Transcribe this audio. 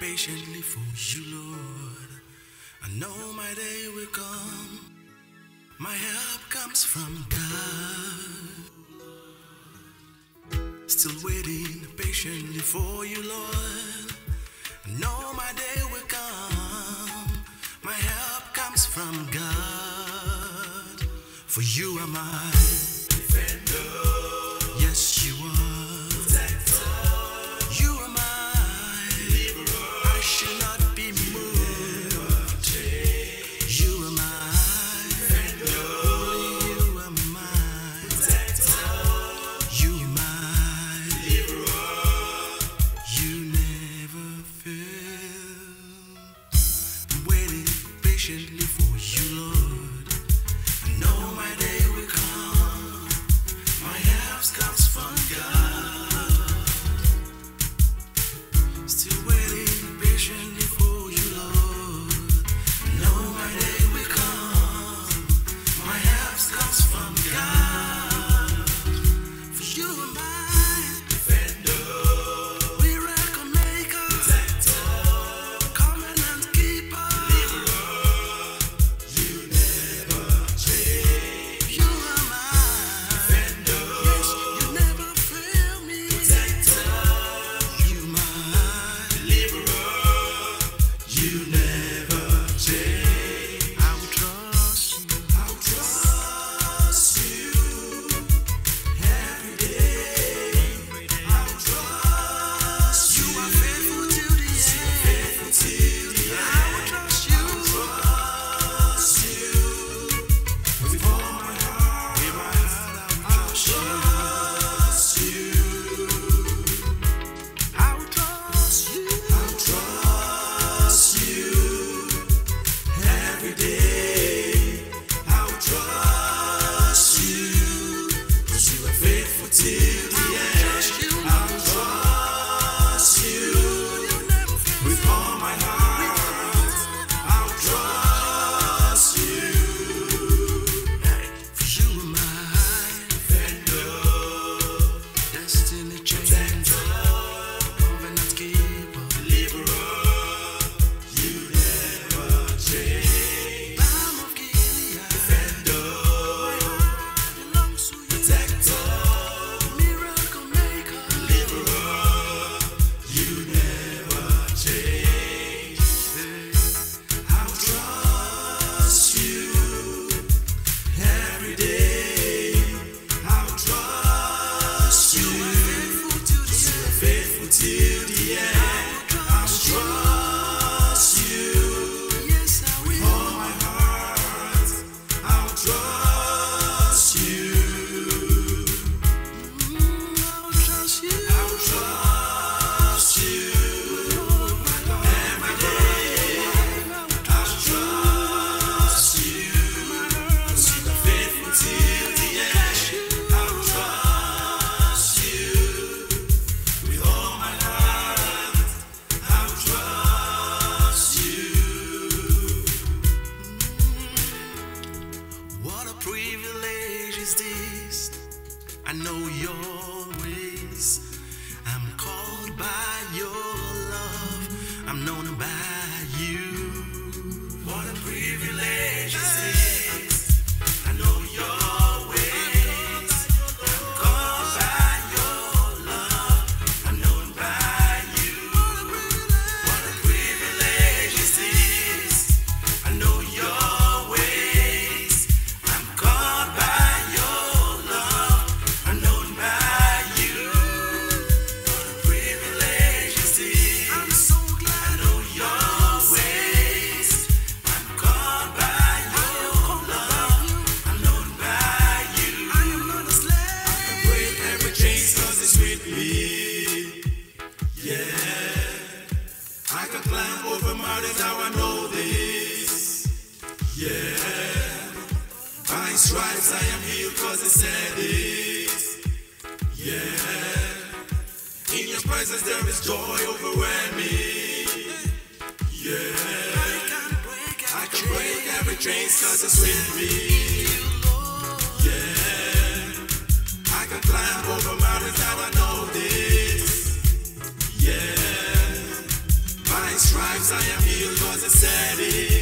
patiently for you, Lord. I know my day will come. My help comes from God. Still waiting patiently for you, Lord. I know my day will come. My help comes from God. For you are my defender. Yes, you are. Protector. You are my deliverer. I shall not be moved. You are my defender. You are my protector. You are my deliverer. You never fail. I'm waiting patiently for you, Lord. I know my day will come. My help comes from God. Still waiting patiently for you, Lord. I know my day will come. My help comes from God. For you are my defender, miracle maker, protector, covenant keeper, deliverer. You never change. You are my defender. Yes, you never fail me, protector. You my deliverer. You never change. I will trust you. I will trust you every day. I will trust you. You are faithful till the end. I will trust you. I will trust you with all my heart. With my heart, I will trust you. I will trust you. I will trust you every day. I will trust you, 'cause you are faithful till the end. I will trust you with all my heart. I will trust you. For you are my defender, destiny changer, covenant keeper, deliverer. You never change. Lamb of Gilead, defender, my heart belongs to you. Protector, miracle maker, deliverer. You never change. I will trust you every day. I will trust you. You are faithful till the end. I will trust you. Yes, I will. With all my heart, I will trust you. I will trust you. I will trust you every day. I will trust you. 'Cause you are faithful till the end. I will trust you with all my heart. I will trust you. What a privilege is this? I know your ways. I'm called by your love. I'm known by you. What a privilege is this? I know your ways. I'm called by your love. I'm known by you. What a privilege is this? I know your ways. I'm called by your love. I'm known by you. What a privilege is this? I'm so glad. I know your ways. I'm called by your love. I'm known by you. I am not a slave. I can break every chain 'cause it's with me. Yeah. I can climb over mountains, how I know this. Yeah. By his stripes I am healed 'cause he said it. Yeah. In your presence there is joy overwhelming. Yeah. I can break every chain 'cause it's with me. Yeah. I can climb over mountains, how I know this. Yeah. I am healed 'cause it's said it.